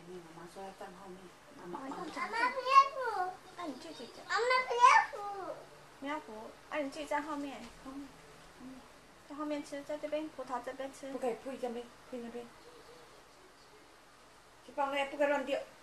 面，妈妈说要站后面。妈妈妈别扶。那你自己站。 妈妈别扶。 你要扶，你自己站后面。后面。在后面吃，在这边葡萄这边吃。 不可以铺这边，铺那边。去帮那不可以乱丢。